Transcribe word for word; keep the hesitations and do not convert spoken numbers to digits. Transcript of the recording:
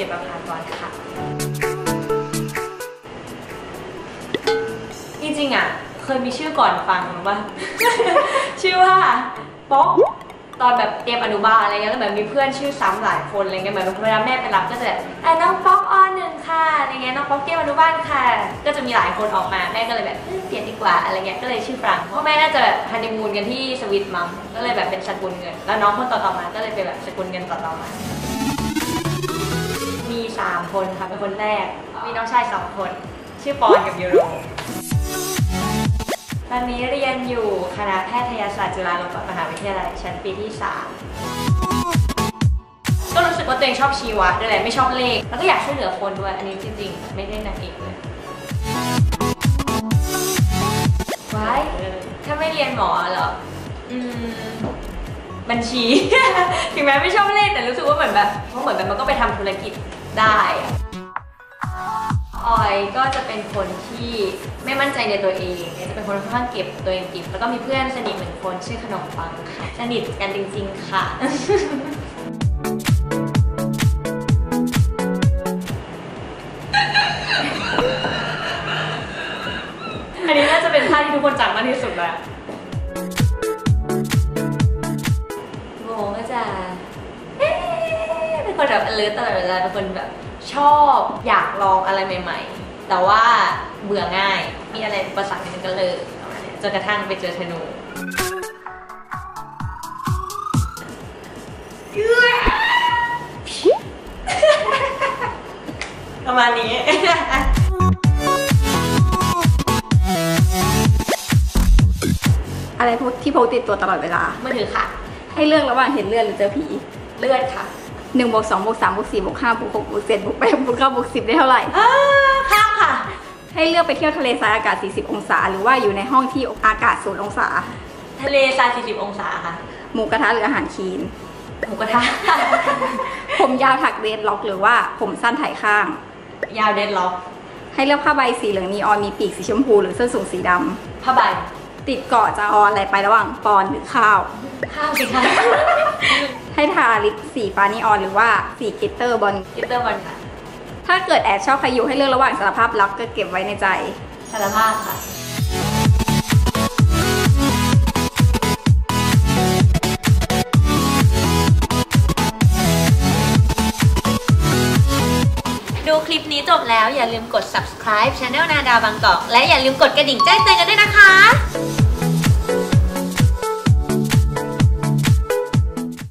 จิตประภากรค่ะจริงๆอ่ะเคยมีชื่อก่อนฟังหรือว่า ชื่อว่าป๊อกตอนแบบเตรียมอนุบาลอะไรเงี้ยแล้วแบบมีเพื่อนชื่อซ้ำหลายคนอะไรเงี้ยเหมือนเวลาแม่ไปรับก็จะแบบไอ้น้องป๊อกอหนึ่งค่ะอะไรเงี้ยน้องป๊อกเตรียมอนุบาลค่ะก็จะมีหลายคนออกมาแม่ก็เลยแบบเปลี่ยนดีกว่าอะไรเงี้ยก็เลยชื่อฟรังเพราะแม่น่าจะแบบฮันนีมูนกันที่สวิตมัมก็เลยแบบเป็นสกุลเงินแล้วน้องคนต่อๆมาก็เลยเป็นแบบสกุลเงินต่อๆมามีสามคนค่ะเป็นคนแรกมีน้องชายสองคนชื่อปอนกับยูโรตอนนี้เรียนอยู่คณะแพทยศาสตร์จุฬาลงกรณ์มหาวิทยาลัยชั้นปีที่สามก็รู้สึกว่าตัวเองชอบชีวะด้วยแหละไม่ชอบเลขแล้วก็อยากช่วยเหลือคนด้วยอันนี้จริงๆไม่ได้นางเอกเลยว้ายถ้าไม่เรียนหมอเหรออืมบัญชี ถึงแม้ไม่ชอบเลขแต่รู้สึกว่าเหมือนแบบเพราะเหมือนแบบมันก็ไปทำธุรกิจได้ออยก็จะเป็นคนที่ไม่มั่นใจในตัวเองจะเป็นคนค่อนข้างเก็บตัวเองเก็บแล้วก็มีเพื่อนสนิทหนึ่งคนชื่อขนมปังค่ะสนิทกันจริงๆค่ะ อันนี้น่าจะเป็นท่าที่ทุกคนจำมากที่สุดแล้วโง่ก็จะเป็นคนแบบalertตลอดเวลาเป็นคนแบบชอบอยากลองอะไรใหม่ๆแต่ว่าเบื่อง่ายมีอะไรอุปสรรคมันก็เลยจนกระทั่งไปเจอธนูประมาณนี้อะไรพวกที่พกติดตัวตลอดเวลามือถือค่ะให้เลือกระหว่างเห็นเลือดหรือเจอผีเลือดค่ะหนึ่งบวกสองบวกสามบวกสี่บวกห้าบวกหกบวกเจ็ดบวกแปดบวกเก้าบวกสิบได้เท่าไหร่ข้ามค่ะให้เลือกไปเที่ยวทะเลทรายอากาศสี่สิบองศาหรือว่าอยู่ในห้องที่อากาศศูนย์องศาทะเลทรายสี่สิบองศาค่ะหมูกระทะหรืออาหารคีนหมูกระทะผมยาวถักเดดล็อกหรือว่าผมสั้นไถข้างยาวเดดล็อกให้เลือกผ้าใบสีเหลืองนีออนมีปีกสีชมพูหรือส้นสูงสีดำผ้าใบติดเกาะจะออนอะไรไประหว่างปอนหรือข้าวข้าวสิคะให้ทาลิปสีฟ้านีออนหรือว่าสีกลิตเตอร์บอลกลิตเตอร์บอลค่ะถ้าเกิดแอบชอบใครอยู่ให้เลือกระหว่างสารภาพรักก็เก็บไว้ในใจสารภาพค่ะดูคลิปนี้จบแล้วอย่าลืมกด ซับสไครบ์ ชาแนลนาดาบางกอกและอย่าลืมกดกระดิ่งแจ้งเตือนกันด้วยนะคะ